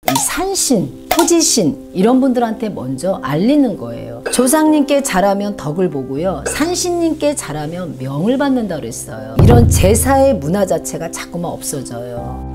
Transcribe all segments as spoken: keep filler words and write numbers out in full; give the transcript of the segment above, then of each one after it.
이 산신, 토지신 이런 분들한테 먼저 알리는 거예요. 조상님께 잘하면 덕을 보고요, 산신님께 잘하면 명을 받는다 그랬어요. 이런 제사의 문화 자체가 자꾸만 없어져요.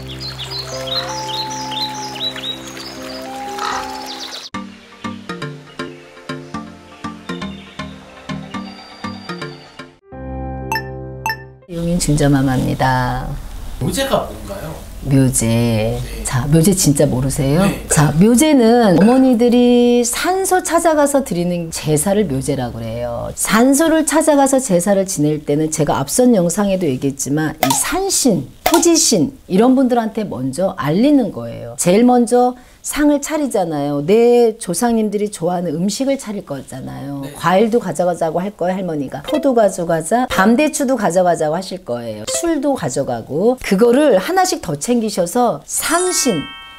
용인 증자마마입니다. 묘제가 뭔가요? 묘제. 네. 자, 묘제 진짜 모르세요? 네. 자, 묘제는 어머니들이 산소 찾아가서 드리는 제사를 묘제라고 그래요. 산소를 찾아가서 제사를 지낼 때는 제가 앞선 영상에도 얘기했지만 이 산신, 토지신 이런 분들한테 먼저 알리는 거예요. 제일 먼저 상을 차리잖아요. 내 조상님들이 좋아하는 음식을 차릴 거잖아요. 네. 과일도 가져가자고 할 거예요, 할머니가. 포도 가져가자, 밤대추도 가져가자고 하실 거예요. 술도 가져가고. 그거를 하나씩 더 챙기셔서 산신,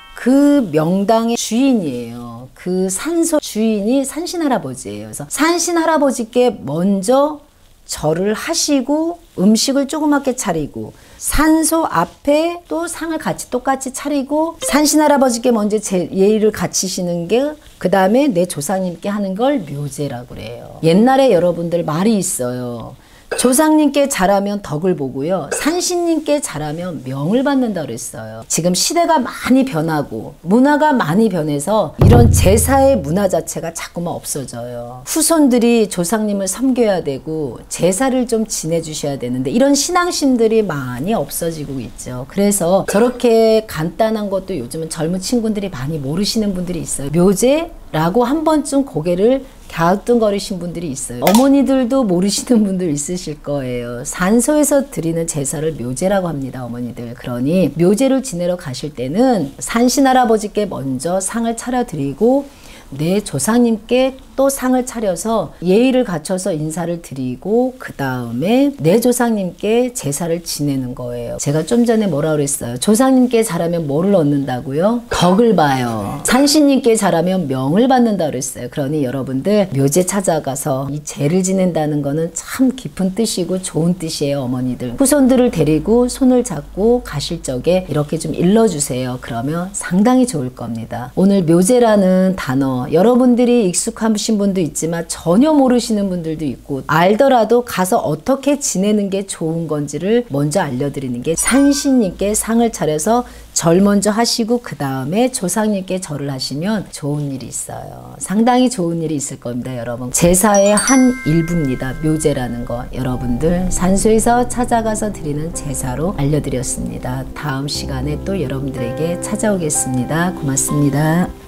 그 명당의 주인이에요. 그 산소 주인이 산신 할아버지예요. 그래서 산신 할아버지께 먼저 절을 하시고 음식을 조그맣게 차리고, 산소 앞에 또 상을 같이 똑같이 차리고, 산신 할아버지께 먼저 제 예의를 갖추시는 게 그 다음에 내 조상님께 하는 걸 묘제라고 그래요. 옛날에 여러분들 말이 있어요. 조상님께 잘하면 덕을 보고요, 산신님께 잘하면 명을 받는다 그랬어요. 지금 시대가 많이 변하고 문화가 많이 변해서 이런 제사의 문화 자체가 자꾸만 없어져요. 후손들이 조상님을 섬겨야 되고 제사를 좀 지내주셔야 되는데 이런 신앙심들이 많이 없어지고 있죠. 그래서 저렇게 간단한 것도 요즘은 젊은 친구들이 많이 모르시는 분들이 있어요. 묘제라고 한 번쯤 고개를 갸우뚱거리신 분들이 있어요. 어머니들도 모르시는 분들 있으실 거예요. 산소에서 드리는 제사를 묘제라고 합니다, 어머니들. 그러니 묘제를 지내러 가실 때는 산신 할아버지께 먼저 상을 차려드리고 내 조상님께 또 상을 차려서 예의를 갖춰서 인사를 드리고 그 다음에 내 조상님께 제사를 지내는 거예요. 제가 좀 전에 뭐라 그랬어요? 조상님께 잘하면 뭐를 얻는다고요? 덕을 봐요. 산신님께 잘하면 명을 받는다 그랬어요. 그러니 여러분들 묘제 찾아가서 이 제를 지낸다는 거는 참 깊은 뜻이고 좋은 뜻이에요, 어머니들. 후손들을 데리고 손을 잡고 가실 적에 이렇게 좀 일러주세요. 그러면 상당히 좋을 겁니다. 오늘 묘제라는 단어, 여러분들이 익숙하신 분도 있지만 전혀 모르시는 분들도 있고, 알더라도 가서 어떻게 지내는 게 좋은 건지를 먼저 알려드리는 게, 산신님께 상을 차려서 절 먼저 하시고 그 다음에 조상님께 절을 하시면 좋은 일이 있어요. 상당히 좋은 일이 있을 겁니다, 여러분. 제사의 한 일부입니다, 묘제라는 거. 여러분들 산소에서 찾아가서 드리는 제사로 알려드렸습니다. 다음 시간에 또 여러분들에게 찾아오겠습니다. 고맙습니다.